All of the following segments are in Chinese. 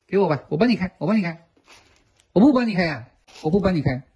给我吧，我帮你开，我帮你开。我不帮你开呀、我不帮你开。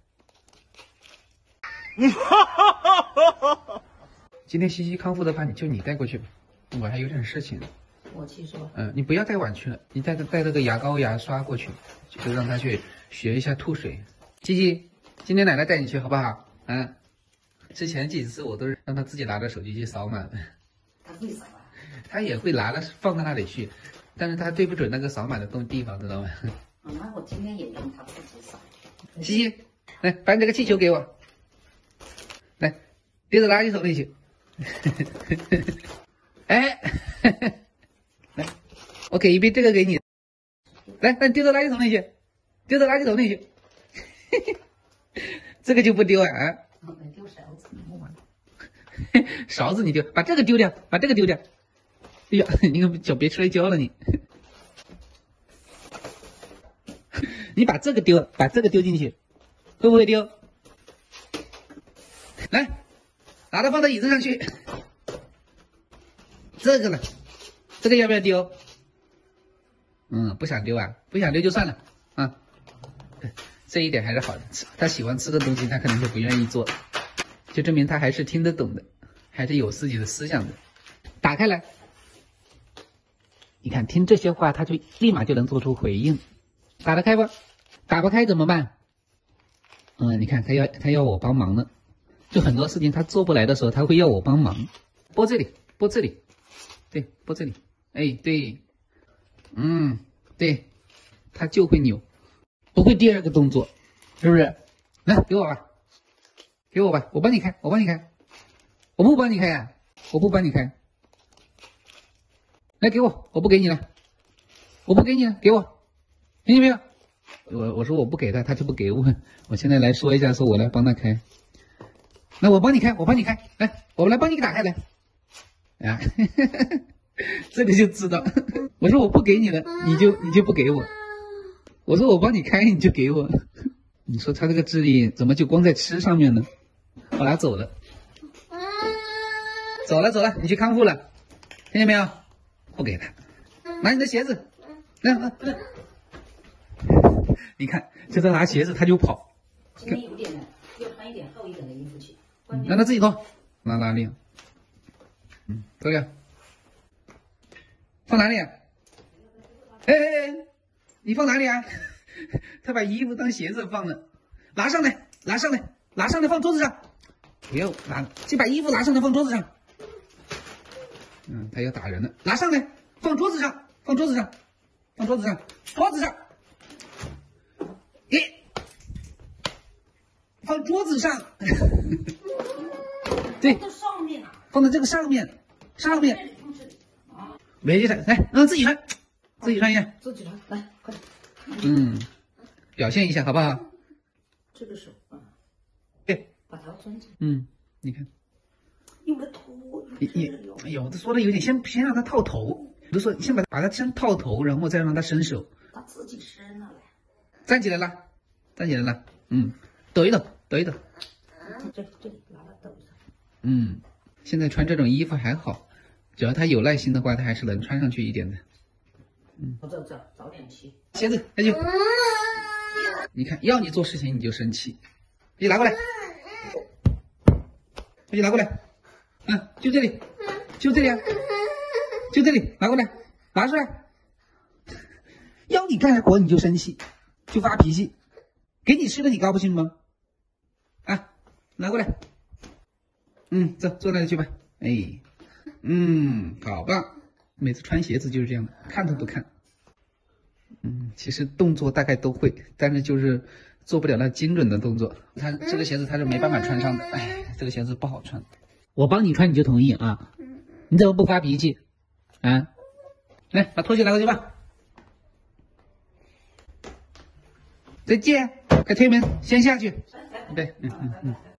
今天西西康复的话，你带过去吧，我还有点事情。 我去是吧？ 你不要带碗去了，你带那个牙膏、牙刷过去，就让他去学一下吐水。西西，今天奶奶带你去好不好？之前几次我都是让他自己拿着手机去扫码的。 他会扫啊？ 他也会拿了放到那里去，但是他对不准那个扫码的地方，知道吗？ 那我今天也让他自己扫。 西西，来把你这个气球给我，来丢到垃圾桶里去。哎，来，我给一杯这个给你，来丢到垃圾桶里去，丢到垃圾桶里去。这个就不丢啊？ 丢勺子， 勺子你丢，把这个丢掉，把这个丢掉。哎呀，你可脚别摔跤了你。你把这个丢，把这个丢进去，会不会丢？来，把它放到椅子上去。这个呢，这个要不要丢？不想丢啊，不想丢就算了啊。这一点还是好的，他喜欢吃的东西，他可能就不愿意做，就证明他还是听得懂的，还是有自己的思想的。打开来，你看听这些话，他就立马就能做出回应。打得开不？打不开怎么办？你看他要我帮忙呢，就很多事情他做不来的时候，他会要我帮忙。拨这里，拨这里，对，拨这里，哎，对，对，他就会扭，不会第二个动作，是不是？来，给我吧，给我吧，我帮你开，我帮你开，我不帮你开呀、我不帮你开。来，给我，我不给你了，我不给你了，给我，听见没有？我说我不给他，他就不给我。我现在来说一下，说我来帮他开。那我帮你开，我帮你开，来，我来帮你打开来。啊，这个就知道。我说我不给你了，你就不给我。我说我帮你开，你就给我。你说他这个智力怎么就光在吃上面呢？我拿走了，走了，你去康复了，听见没有？不给他，拿你的鞋子，来。你看，就在拿鞋子他就跑。 今天有点冷，要穿一点厚一点的衣服去。 让他自己脱，拿哪里？这个放哪里？哎，你放哪里啊？他把衣服当鞋子放了，拿上来，放桌子上。不要拿，先把衣服拿上来放桌子上。他要打人了，拿上来，放桌子上。放桌子上，对，放在这个上面，没事，来，让自己穿一下， 来，快点。 表现一下好不好？ 这个手啊， 对， 把头穿起。 你看， 用个头， 有的说的有点，先让他套头，有的说先把他先套头，然后再让他伸手。 他自己伸了来。 站起来了，抖一抖。 这里拿了抖上。 现在穿这种衣服还好，只要他有耐心的话，他还是能穿上去一点的。 我早点去。 鞋子，那就，你看要你做事情你就生气，你拿过来，你拿过来，就这里，就这里，拿过来，拿出来。要你干活你就生气，就发脾气，给你吃的你高不兴吗？拿过来，走，坐那里去吧。好棒！每次穿鞋子就是这样的，看都不看。其实动作大概都会，但是就是做不了那精准的动作。他这个鞋子他是没办法穿上的，这个鞋子不好穿。我帮你穿你就同意啊？你怎么不发脾气？来，把拖鞋拿过去吧。再见，快推门，先下去。对，